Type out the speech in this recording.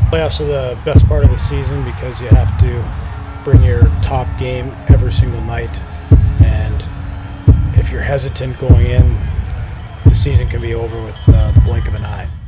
Playoffs are the best part of the season because you have to bring your top game every single night, and if you're hesitant going in, the season can be over with the blink of an eye.